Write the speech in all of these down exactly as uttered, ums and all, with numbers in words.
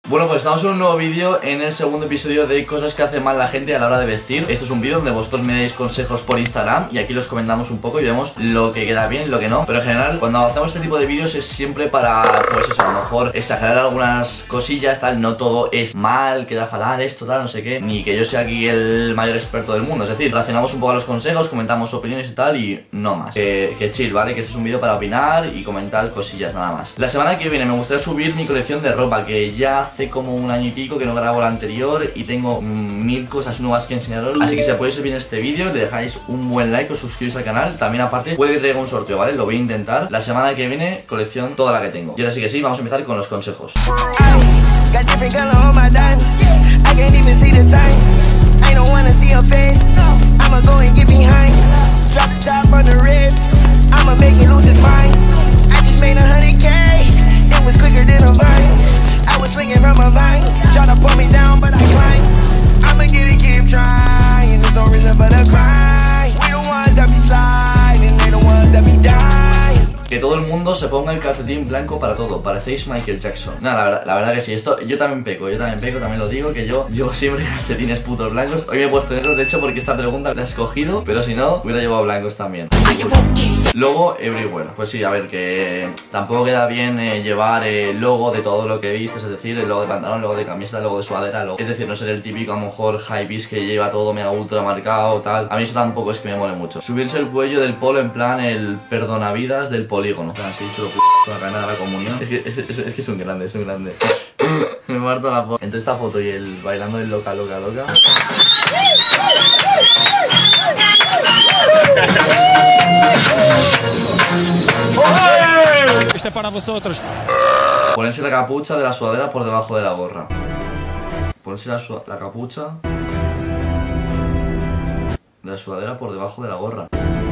Bueno, pues estamos en un nuevo vídeo, en el segundo episodio de cosas que hace mal la gente a la hora de vestir. Esto es un vídeo donde vosotros me dais consejos por Instagram y aquí los comentamos un poco y vemos lo que queda bien y lo que no. Pero en general, cuando hacemos este tipo de vídeos es siempre para, pues eso, a lo mejor exagerar algunas cosillas, tal. No todo es mal, queda fatal, esto, tal, no sé qué. Ni que yo sea aquí el mayor experto del mundo. Es decir, relacionamos un poco a los consejos, comentamos opiniones y tal y no más. Que, que chill, ¿vale? Que este es un vídeo para opinar y comentar cosillas nada más. La semana que viene me gustaría subir mi colección de ropa, que ya hace como un año y pico que no grabo la anterior y tengo mmm, mil cosas nuevas que enseñaros. Así que si apoyáis bien este vídeo, le dejáis un buen like, os suscribís al canal. También aparte puede que traiga un sorteo, ¿vale? Lo voy a intentar. La semana que viene, colección toda la que tengo. Y ahora sí que sí, vamos a empezar con los consejos. Que todo el mundo se ponga el calcetín blanco para todo. Parecéis Michael Jackson. No, la verdad, la verdad que sí. Esto yo también peco, yo también peco, también lo digo. Que yo llevo siempre calcetines putos blancos. Hoy me he puesto negros, de hecho, porque esta pregunta la he escogido. Pero si no, hubiera llevado blancos también. Logo everywhere. Pues sí, a ver, que tampoco queda bien eh, llevar el logo de todo lo que vistes. Es decir, el logo de pantalón, el logo de camiseta, el logo de sudadera, el logo. Es decir, no ser el típico, a lo mejor, hypebeast que lleva todo mega ultra marcado, tal. A mí eso tampoco es que me mole mucho. Subirse el cuello del polo en plan el perdonavidas del polígono. Así chulo, p***, con la cadena de la comunión. Es que es, es, es que es un grande, es un grande. Me parto la foto. Entre esta foto y el bailando el loca, loca, loca. Este es para vosotros. Ponerse la capucha de la sudadera por debajo de la gorra. Ponerse la, la capucha de la sudadera por debajo de la gorra.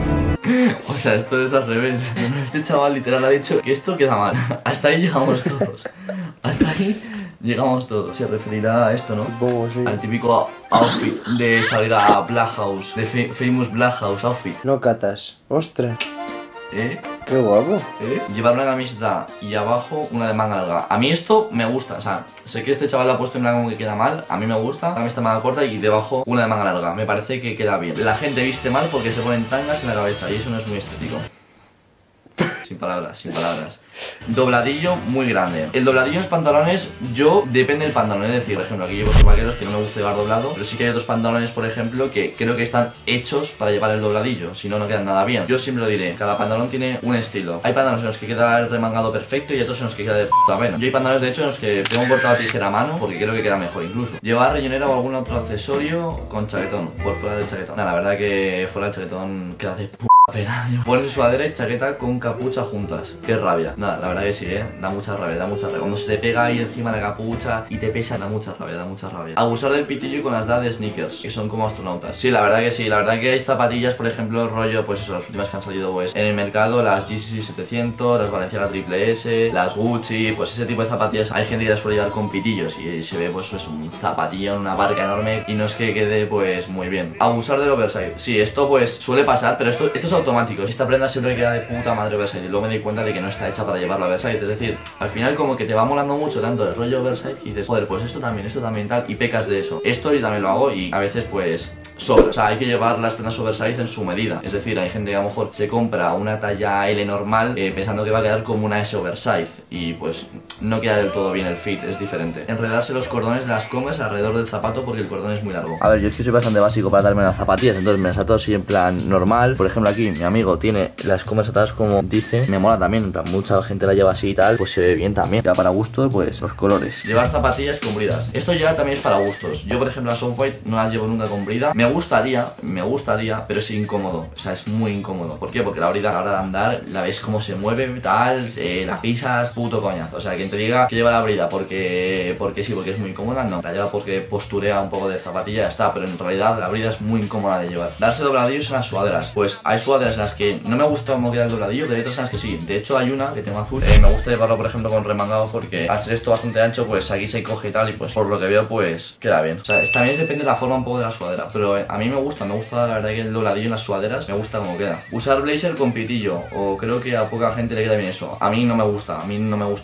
O sea, esto es al revés. Este chaval literal ha dicho que esto queda mal. Hasta ahí llegamos todos. Hasta ahí llegamos todos. Se referirá a esto, ¿no? Oh, sí. Al típico outfit de salir a Black House, de Famous Black House outfit. No catas. Ostras. ¿Eh? Qué guapo. ¿Eh? Llevar una camiseta y abajo una de manga larga. A mí esto me gusta, o sea, sé que este chaval la ha puesto en plan como que queda mal. A mí me gusta, una camiseta manga corta y debajo una de manga larga. Me parece que queda bien. La gente viste mal porque se ponen tangas en la cabeza y eso no es muy estético. Sin palabras, sin palabras. Dobladillo muy grande. El dobladillo en los pantalones, yo depende del pantalón. Es decir, por ejemplo, aquí llevo estos vaqueros que no me gusta llevar doblado, pero sí que hay otros pantalones, por ejemplo, que creo que están hechos para llevar el dobladillo. Si no, no quedan nada bien. Yo siempre lo diré, cada pantalón tiene un estilo. Hay pantalones en los que queda el remangado perfecto y otros en los que queda de puta pena. Yo hay pantalones, de hecho, en los que tengo cortado tijera a mano porque creo que queda mejor incluso. Llevar rellonera o algún otro accesorio con chaquetón, por fuera del chaquetón. Nah, la verdad que fuera del chaquetón queda de puta pena. Ponerse sudadera y chaqueta con capucha juntas. Qué rabia. Nada, la verdad que sí, eh. Da mucha rabia, da mucha rabia. Cuando se te pega ahí encima la capucha y te pesa, da mucha rabia, da mucha rabia. Abusar del pitillo con las de sneakers, que son como astronautas. Sí, la verdad que sí. La verdad que hay zapatillas, por ejemplo, rollo, pues eso, las últimas que han salido pues en el mercado, las G C setecientos, las Balenciaga Triple S, las Gucci, pues ese tipo de zapatillas. Hay gente que las suele llevar con pitillos y se ve pues es un zapatillo en una barca enorme y no es que quede pues muy bien. Abusar del oversize. Sí, esto pues suele pasar, pero esto, esto es automático. Esta prenda siempre queda de puta madre oversize y luego me di cuenta de que no está hecha para llevarla oversize. Es decir, al final como que te va molando mucho tanto el rollo oversize y dices, joder, pues esto también, esto también tal, y pecas de eso. Esto yo también lo hago y a veces pues sobra. O sea, hay que llevar las prendas oversize en su medida. Es decir, hay gente que a lo mejor se compra una talla L normal eh, pensando que va a quedar como una S oversize y pues no queda del todo bien el fit, es diferente. Enredarse los cordones de las Converse alrededor del zapato porque el cordón es muy largo. A ver, yo es que soy bastante básico para darme las zapatillas, entonces me las ato así en plan normal. Por ejemplo, aquí mi amigo tiene las Converse atadas como dice, me mola también, mucha gente la lleva así y tal, pues se ve bien también. Ya para gustos, pues los colores. Llevar zapatillas con bridas. Esto ya también es para gustos. Yo, por ejemplo, las Off-White no las llevo nunca con brida. Me gustaría, me gustaría, pero es incómodo. O sea, es muy incómodo. ¿Por qué? Porque la brida a la hora de andar, la ves cómo se mueve, tal, eh, la pisas, puto coñazo. O sea, quien te diga que lleva la brida porque, porque sí, porque es muy incómoda, no. La lleva porque posturea un poco de zapatilla, ya está. Pero en realidad la brida es muy incómoda de llevar. Darse dobladillos en las sudaderas. Pues hay sudaderas en las que no me gusta cómo queda el dobladillo, pero hay otras en las que sí. De hecho, hay una que tengo azul. Eh, me gusta llevarlo, por ejemplo, con remangado porque al ser esto bastante ancho, pues aquí se coge y tal. Y pues por lo que veo, pues queda bien. O sea, también depende de la forma un poco de la sudadera. Pero eh, a mí me gusta, me gusta la verdad que el dobladillo en las sudaderas, me gusta cómo queda. Usar blazer con pitillo, o creo que a poca gente le queda bien eso. A mí no me gusta, a mí no me gusta llevar las blazers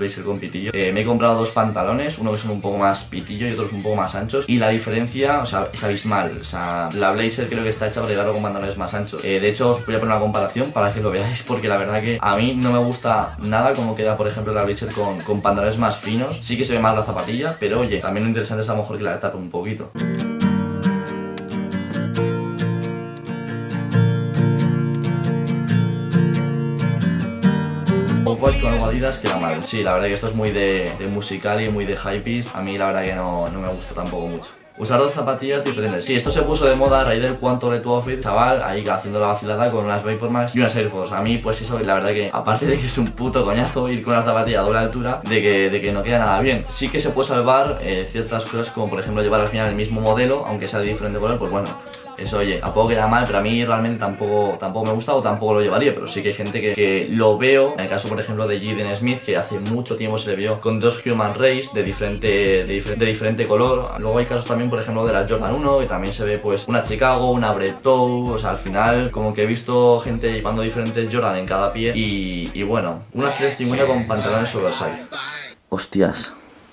blazer con pitillo. eh, Me he comprado dos pantalones, uno que son un poco más pitillo y otros un poco más anchos, y la diferencia, o sea, es abismal. O sea, la blazer creo que está hecha para llevarlo con pantalones más anchos. eh, De hecho, os voy a poner una comparación para que lo veáis, porque la verdad que a mí no me gusta nada como queda, por ejemplo, la blazer con, con pantalones más finos. Sí que se ve más la zapatilla, pero oye, también lo interesante es a lo mejor que la tape un poquito. Off-White con algo Adidas queda mal. Sí, la verdad que esto es muy de, de musical y muy de hypebeast. A mí la verdad que no, no me gusta tampoco mucho. Usar dos zapatillas diferentes. Sí, esto se puso de moda a raíz del Cuánto de tu outfit, chaval, ahí haciendo la vacilada con unas Vapor Max y unas Air Force. A mí, pues eso, la verdad que, aparte de que es un puto coñazo ir con una zapatilla a doble altura, de que, de que no queda nada bien. Sí que se puede salvar eh, ciertas cosas, como por ejemplo llevar al final el mismo modelo, aunque sea de diferente color, pues bueno. Eso, oye, tampoco queda mal, pero a mí realmente tampoco, tampoco me gusta o tampoco lo llevaría. Pero sí que hay gente que, que lo veo. En el caso, por ejemplo, de Jaden Smith, que hace mucho tiempo se le vio con dos Human Race de diferente, de, diferente, de diferente color. Luego hay casos también, por ejemplo, de la Jordan uno, que también se ve pues una Chicago, una Bretou. O sea, al final, como que he visto gente llevando diferentes Jordan en cada pie. Y, y bueno, unas tres cincuenta con pantalones oversize. Hostias.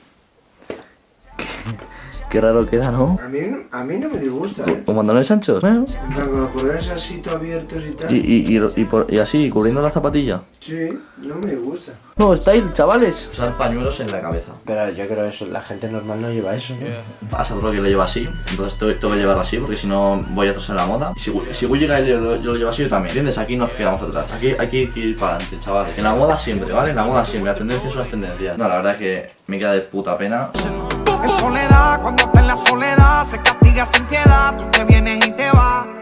Qué raro queda, ¿no? A mí, a mí no me disgusta, ¿eh? ¿Con pantalones anchos? ¿Eh? En plan, con los cordones así, todo abiertos y tal. Y, y, y, y, por, y así, cubriendo la zapatilla. Sí, no me gusta. No, style, chavales. Usar pañuelos en la cabeza. Pero yo creo eso, la gente normal no lleva eso, ¿no? Pasa por lo que lo lleva así, entonces tengo, tengo que llevarlo así, porque si no voy atrás en la moda. Y si, si voy a llegar yo, yo lo llevo así, yo también. ¿Entiendes? Aquí nos quedamos atrás. Aquí hay que ir para adelante, chavales. En la moda siempre, ¿vale? En la moda siempre. La tendencia son las tendencias. No, la verdad es que me queda de puta pena. Es soledad, cuando está en la soledad, se castiga sin piedad, tú te vienes y te vas.